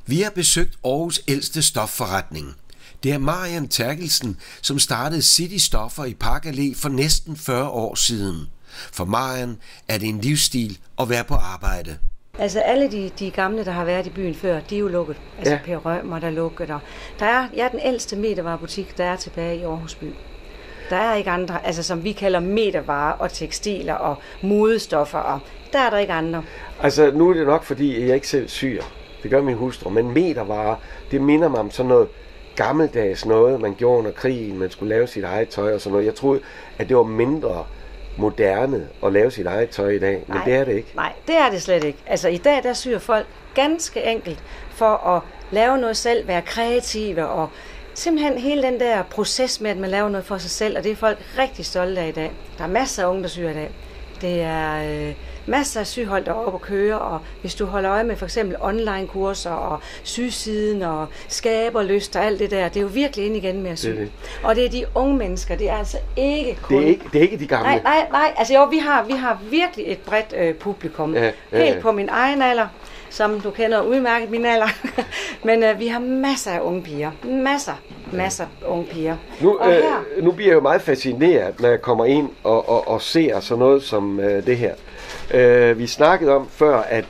Vi har besøgt Aarhus ældste stofforretning. Det er Marian Terkelsen, som startede City Stoffer i Park Allé for næsten 40 år siden. For Marian er det en livsstil at være på arbejde. Altså alle de gamle, der har været i byen før, de er jo lukket. Altså Per Rømer, der er lukket. Og jeg er den ældste metervarebutik, der er tilbage i Aarhus by. Der er ikke andre, altså som vi kalder metervarer og tekstiler og modestoffer, og der er der ikke andre. Altså nu er det nok, fordi jeg ikke selv syr. Det gør min hustru, men metervarer, det minder mig om sådan noget gammeldags noget, man gjorde under krigen, man skulle lave sit eget tøj og sådan noget. Jeg troede, at det var mindre moderne at lave sit eget tøj i dag, men det er det ikke. Nej, det er det slet ikke. Altså i dag, der syr folk ganske enkelt for at lave noget selv, være kreative og simpelthen hele den der proces med, at man laver noget for sig selv, og det er folk rigtig stolte af i dag. Der er masser af unge, der syr i dag. Det er masser af syhold, der er oppe at køre, og hvis du holder øje med for eksempel online-kurser og sygesiden og skaberlyst og alt det der, det er jo virkelig ind igen med at sy. Og det er de unge mennesker, det er altså ikke kun... Det er ikke de gamle. Nej, altså jo, vi har virkelig et bredt publikum. Helt på min egen alder, som du kender udmærket min alder. Men vi har masser af unge piger. Masser af unge piger. Nu bliver jeg jo meget fascineret, når jeg kommer ind og ser sådan noget som det her. Vi snakkede om før, at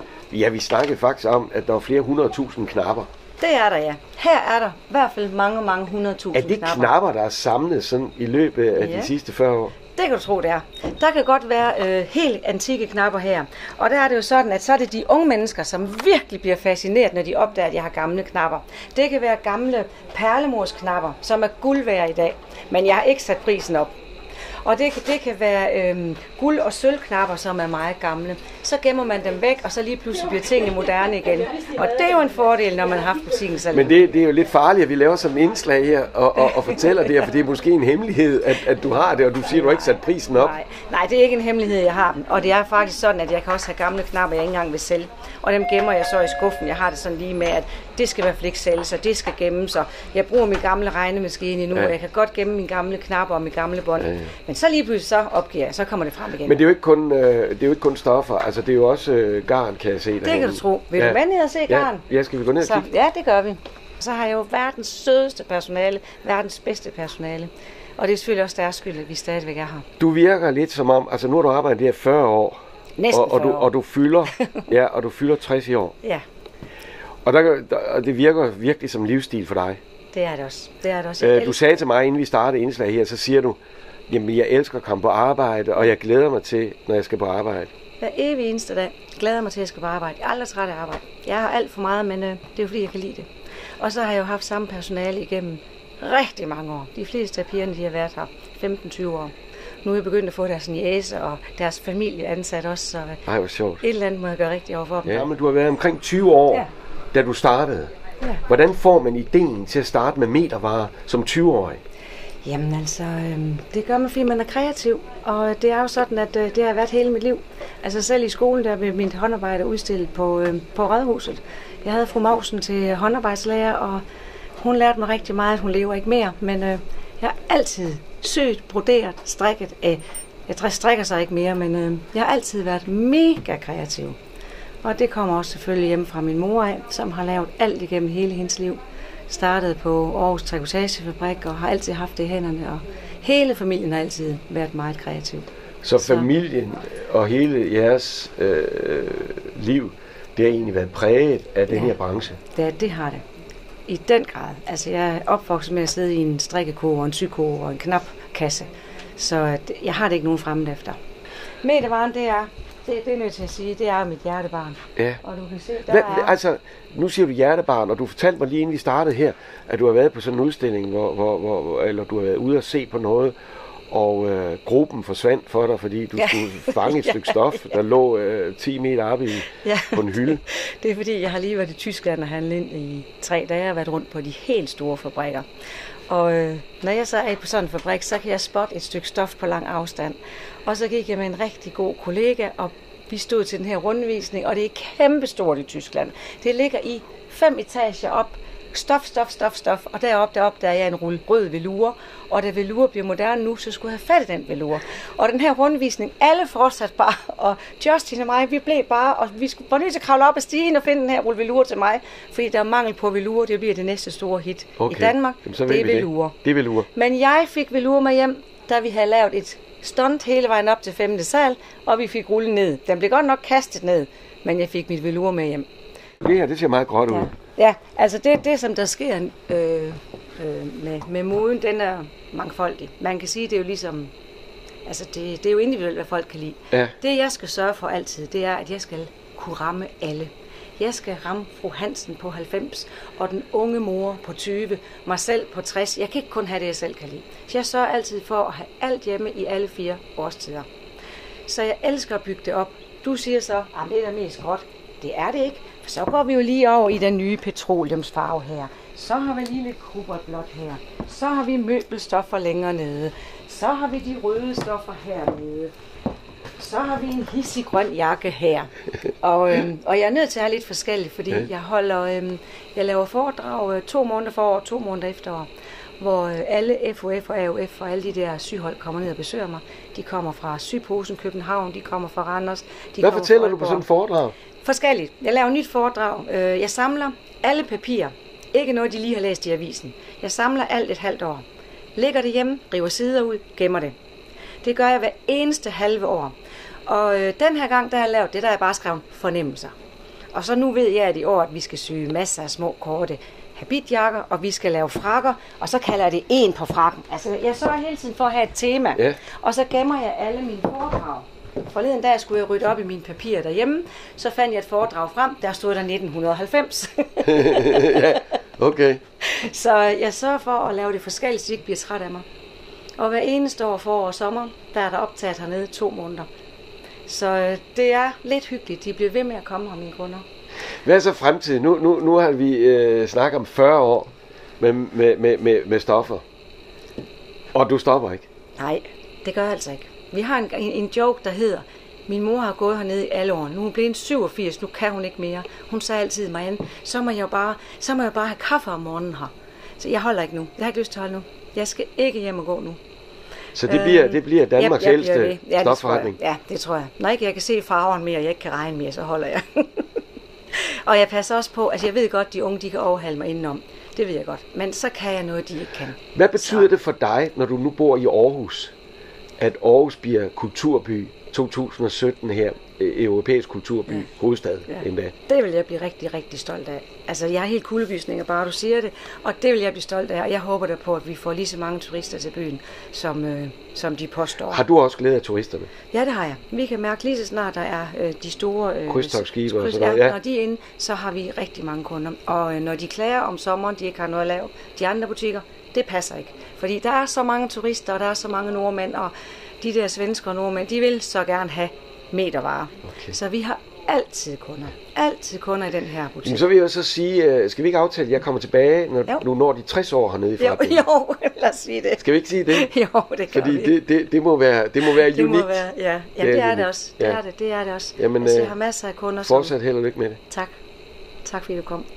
vi snakkede faktisk om, at der var flere 100.000 knapper. Det er der, ja. Her er der i hvert fald mange 100.000 knapper. Er det knapper, der er samlet sådan i løbet af de sidste 40 år? Det kan du tro, det er. Der kan godt være helt antikke knapper her. Og der er det jo sådan, at så er det de unge mennesker, som virkelig bliver fascineret, når de opdager, at jeg har gamle knapper. Det kan være gamle perlemorsknapper, som er guld værd i dag. Men jeg har ikke sat prisen op. Og det kan være guld- og sølvknapper, som er meget gamle. Så gemmer man dem væk, og så lige pludselig bliver tingene moderne igen. Og det er jo en fordel, når man har haft butikken så længe. Men det er jo lidt farligt, at vi laver sådan en indslag her og fortæller det her, for det er måske en hemmelighed, at du har det, og du siger, at du ikke sat prisen op. Nej, det er ikke en hemmelighed, jeg har dem. Og det er faktisk sådan, at jeg kan også have gamle knapper, jeg ikke engang vil sælge. Og dem gemmer jeg så i skuffen. Jeg har det sådan lige med, at det skal i hvert fald ikke sælges, og det skal gemmes. Og jeg bruger min gamle regnemaskine endnu, og jeg kan godt gemme mine gamle knapper og mine gamle bånd. Men så lige pludselig så opgiver jeg, så kommer det frem igen. Men det er jo ikke kun stoffer, altså det er jo også garn, kan jeg se. Det kan du tro. Vil du med ned og se garn? Ja, skal vi gå ned og kigge? Ja, det gør vi. Så har jeg jo verdens sødeste personale, verdens bedste personale. Og det er selvfølgelig også deres skyld, at vi stadigvæk er her. Du virker lidt som om, altså nu har du arbejdet der 40 år. Næsten 40 år. Og du fylder 60 i år. Ja. Og det virker virkelig som livsstil for dig. Det er det også. Du sagde til mig, inden vi startede indslag her, så siger du, jamen jeg elsker at komme på arbejde, og jeg glæder mig til, når jeg skal på arbejde. Hver evig eneste dag glæder mig til, at jeg skal på arbejde. Jeg er aldrig træt af arbejde. Jeg har alt for meget, men det er jo fordi, jeg kan lide det. Og så har jeg jo haft samme personale igennem rigtig mange år. De fleste af pigerne, de har været her 15-20 år. Nu er jeg begyndt at få deres niece og deres familie ansat også, så hvor sjovt. Et eller andet må jeg gøre rigtig over for dem. Ja, men du har været omkring 20 år, da du startede. Ja. Hvordan får man ideen til at starte med metervarer som 20-årig? Jamen altså, det gør man, fordi man er kreativ, og det er jo sådan, at det har været hele mit liv. Altså selv i skolen, der blev mit håndarbejde udstillet på Rådhuset. Jeg havde fru Mausen til håndarbejdslærer, og hun lærte mig rigtig meget. Hun lever ikke mere, men jeg har altid syet, broderet, strikket. Jeg strikker sig ikke mere, men jeg har altid været mega kreativ. Og det kommer også selvfølgelig hjemme fra min mor af, som har lavet alt igennem hele hendes liv. Startede på Aarhus Trikotagefabrik og har altid haft det i hænderne, og hele familien har altid været meget kreativ. Så familien og hele jeres liv, det har egentlig været præget af den her branche? Det har det. I den grad. Altså jeg er opvokset med at sidde i en strikkekurv og en sykurv og en knapkasse, så jeg har det ikke nogen fremmed efter. Metervaren, det er nødt til at sige, det er mit hjertebarn. Ja. Og du kan se, altså, nu siger du hjertebarn, og du fortalte mig lige inden vi startede her, at du har været på sådan en udstilling, eller du har været ude at se på noget, og gruppen forsvandt for dig, fordi du skulle fange et stykke stof, der lå 10 meter oppe på en hylde. Det er fordi, jeg har lige været i Tyskland og handlet ind i 3 dage og været rundt på de helt store fabrikker. Og når jeg så er på sådan en fabrik, så kan jeg spotte et stykke stof på lang afstand. Og så gik jeg med en rigtig god kollega, og vi stod til den her rundvisning, og det er kæmpestort i Tyskland. Det ligger i 5 etager op, stof. Og deroppe, der er jeg en rulle rød velure. Og da velure bliver moderne nu, så skulle jeg have fat i den velure. Og den her rundvisning, alle fortsatte bare, og Justin og mig, vi blev bare, og vi var nødt til at kravle op ad stigen og finde den her rulle velure til mig, fordi der er mangel på velure, det bliver det næste store hit i Danmark. Jamen, det er velure. Det er velure. Men jeg fik velure med hjem, da vi havde lavet et stunt hele vejen op til 5. sal, og vi fik rullen ned. Den blev godt nok kastet ned, men jeg fik mit velure med hjem. Det her, det ser meget gråt ud. Ja, altså det som der sker med moden, den er mangfoldig. Man kan sige, det er jo ligesom, altså det er jo individuelt, hvad folk kan lide. Ja. Det jeg skal sørge for altid, det er, at jeg skal kunne ramme alle. Jeg skal ramme fru Hansen på 90, og den unge mor på 20, mig selv på 60. Jeg kan ikke kun have det, jeg selv kan lide. Så jeg sørger altid for at have alt hjemme i alle 4 årstider. Så jeg elsker at bygge det op. Du siger så, at det er da mest gråt. Det er det ikke. For så går vi jo lige over i den nye petroleumsfarve her. Så har vi lige lidt kobaltblåt her. Så har vi møbelstoffer længere nede. Så har vi de røde stoffer hernede. Så har vi en hissig grøn jakke her. Og jeg er nødt til at have lidt forskelligt, fordi jeg laver foredrag 2 måneder for år, 2 måneder efter år, hvor alle FOF og AOF og alle de der syhold kommer ned og besøger mig. De kommer fra Syposen, København, de kommer fra Randers. Hvad fortæller du på sådan et foredrag? Forskelligt. Jeg laver nyt foredrag. Jeg samler alle papirer. Ikke noget, de lige har læst i avisen. Jeg samler alt et halvt år. Lægger det hjemme, river sider ud, gemmer det. Det gør jeg hver eneste halve år. Og den her gang, der har jeg lavet det, der er bare skrevet fornemmelser. Og så nu ved jeg, at i år, at vi skal sy masser af små korte habitjakker, og vi skal lave frakker, og så kalder jeg det en på frakken. Altså, jeg sørger hele tiden for at have et tema. Ja. Og så gemmer jeg alle mine foredrag. Forleden dag skulle jeg rydde op i mine papirer derhjemme, så fandt jeg et foredrag frem, der stod der 1990. Ja, okay. Så jeg sørger for at lave det forskelligt, så de ikke bliver træt af mig. Og hver eneste år, forår og sommer, der er der optaget hernede 2 måneder. Så det er lidt hyggeligt. De bliver ved med at komme her, mine kunder. Hvad er så fremtiden? Nu har vi snakket om 40 år med stoffer. Og du stopper ikke? Nej, det gør jeg altså ikke. Vi har en joke, der hedder, min mor har gået hernede i alle år. Nu er hun blevet 87, nu kan hun ikke mere. Hun sagde altid mig an, så må jeg bare have kaffe om morgenen her. Så jeg holder ikke nu. Jeg har ikke lyst til at holde nu. Jeg skal ikke hjem og gå nu. Så det bliver Danmarks ældste stofforretning? Ja, det tror jeg. Når ikke jeg kan se farveren mere, og jeg ikke kan regne mere, så holder jeg. Og jeg passer også på, altså jeg ved godt, de unge de kan overhale mig indenom. Det ved jeg godt. Men så kan jeg noget, de ikke kan. Hvad betyder det for dig, når du nu bor i Aarhus, at Aarhus bliver kulturby 2017 her, europæisk kulturby, hovedstad endda? Det vil jeg blive rigtig, rigtig stolt af. Altså, jeg har helt kuldegysninger, bare du siger det, og det vil jeg blive stolt af, og jeg håber da på, at vi får lige så mange turister til byen, som de påstår. Har du også glæde af turisterne? Ja, det har jeg. Vi kan mærke lige så snart, der er de store krydstogtskibe og sådan noget. Ja. Når de er inde, så har vi rigtig mange kunder. Og når de klager om sommeren, de ikke har noget at lave, de andre butikker, det passer ikke. Fordi der er så mange turister, og der er så mange nordmænd, og de der svensker og nordmænd, de vil så gerne have metervarer. Okay. Så vi har altid kunder i den her butik. Men så vil jeg så sige, skal vi ikke aftale, at jeg kommer tilbage, når du når de 60 år hernede i forretningen? Jo, lad os sige det. Skal vi ikke sige det? Jo, det kan vi. Fordi det må være unikt. Ja, det er det også. Det er det også. Jamen, altså, jeg har masser af kunder. Fortsat held og lykke med det. Tak fordi du kom.